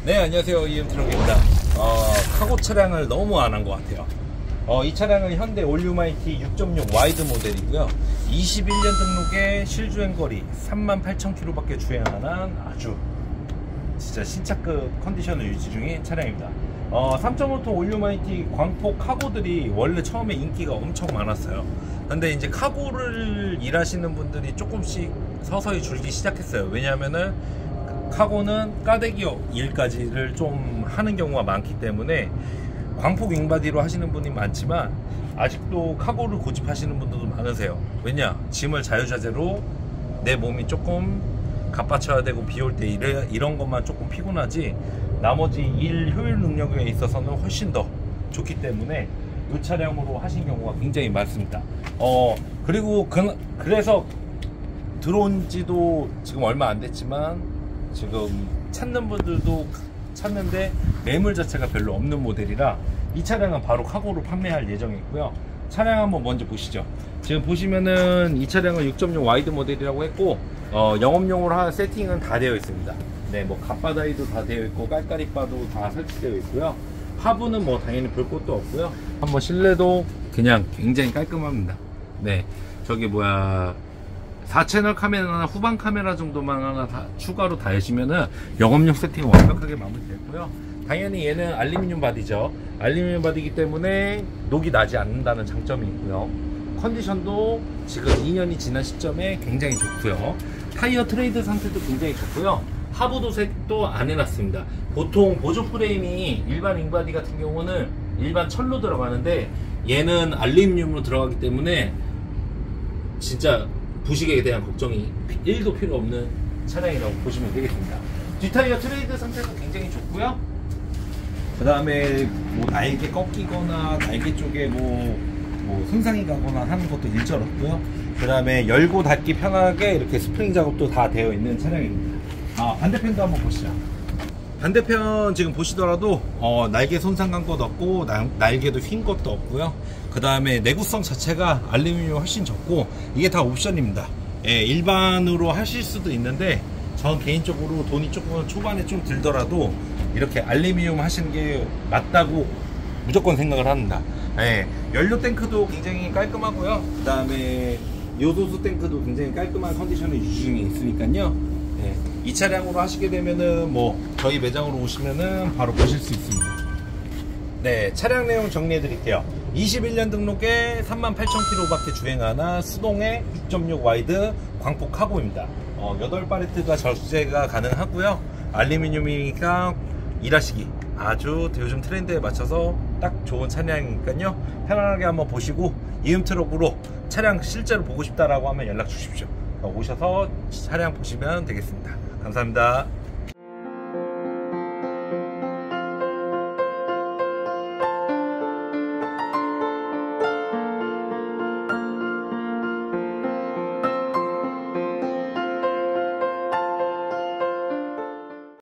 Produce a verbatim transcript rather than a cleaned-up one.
네, 안녕하세요. 이엠트럭입니다. 어, 카고 차량을 너무 안 한 것 같아요. 어, 이 차량은 현대 올류마이티 육 점 육 와이드 모델이고요. 이십일 년 등록에 실주행거리 삼만 팔천 킬로미터 밖에 주행 안 한 아주 진짜 신차급 컨디션을 유지 중인 차량입니다. 어, 삼 점 오 톤 올류마이티 광폭 카고들이 원래 처음에 인기가 엄청 많았어요. 근데 이제 카고를 일하시는 분들이 조금씩 서서히 줄기 시작했어요. 왜냐하면은 카고는 까대기 일까지를 좀 하는 경우가 많기 때문에 광폭 윙바디로 하시는 분이 많지만 아직도 카고를 고집하시는 분들도 많으세요. 왜냐? 짐을 자유자재로 내 몸이 조금 갑받쳐야 되고 비 올 때 이래, 이런 것만 조금 피곤하지 나머지 일 효율 능력에 있어서는 훨씬 더 좋기 때문에 이 차량으로 하신 경우가 굉장히 많습니다. 어 그리고 그, 그래서 들어온 지도 지금 얼마 안 됐지만 지금 찾는 분들도 찾는데 매물 자체가 별로 없는 모델이라 이 차량은 바로 카고로 판매할 예정이고요. 차량 한번 먼저 보시죠. 지금 보시면은 이 차량은 육 점 육 와이드 모델이라고 했고 어, 영업용으로 한 세팅은 다 되어 있습니다. 네, 뭐 갓바다이도 다 되어 있고 깔깔이바도 다 설치되어 있고요. 하부는 뭐 당연히 볼 것도 없고요. 한번 실내도 그냥 굉장히 깔끔합니다. 네, 저기 뭐야 사 채널 카메라나 후방 카메라 정도만 하나 다 추가로 달시면은 영업용 세팅 완벽하게 마무리됐고요. 당연히 얘는 알루미늄 바디죠. 알루미늄 바디이기 때문에 녹이 나지 않는다는 장점이 있고요. 컨디션도 지금 이 년이 지난 시점에 굉장히 좋고요. 타이어 트레이드 상태도 굉장히 좋고요. 하부 도색도 안 해놨습니다. 보통 보조 프레임이 일반 윙바디 같은 경우는 일반 철로 들어가는데 얘는 알루미늄으로 들어가기 때문에 진짜 부식에 대한 걱정이 일도 필요 없는 차량이라고 보시면 되겠습니다. 뒷타이어 트레이드 상태도 굉장히 좋고요. 그 다음에 뭐 날개 꺾이거나 날개 쪽에 뭐, 뭐 손상이 가거나 하는 것도 일절 없고요. 그 다음에 열고 닫기 편하게 이렇게 스프링 작업도 다 되어 있는 차량입니다. 아, 반대편도 한번 보시죠. 반대편 지금 보시더라도 어, 날개 손상 간 것도 없고 나, 날개도 휜 것도 없고요. 그 다음에 내구성 자체가 알루미늄이 훨씬 적고 이게 다 옵션입니다. 예, 일반으로 하실 수도 있는데 전 개인적으로 돈이 조금 초반에 좀 들더라도 이렇게 알루미늄 하시는 게 맞다고 무조건 생각을 합니다. 예, 연료 탱크도 굉장히 깔끔하고요. 그 다음에 요소수 탱크도 굉장히 깔끔한 컨디션을 유지 중에 있으니까요. 예, 이 차량으로 하시게 되면은 뭐 저희 매장으로 오시면은 바로 보실 수 있습니다. 네, 차량 내용 정리해 드릴게요. 이십일 년 등록에 삼만 팔천 킬로미터 밖에 주행하나 수동의 육 점 육 와이드 광폭 카고입니다. 어, 여덟 팔레트가 절제가 가능하고요. 알루미늄이니까 일하시기 아주 요즘 트렌드에 맞춰서 딱 좋은 차량이니까요. 편안하게 한번 보시고 이음트럭으로 차량 실제로 보고 싶다라고 하면 연락 주십시오. 오셔서 차량 보시면 되겠습니다. 감사합니다.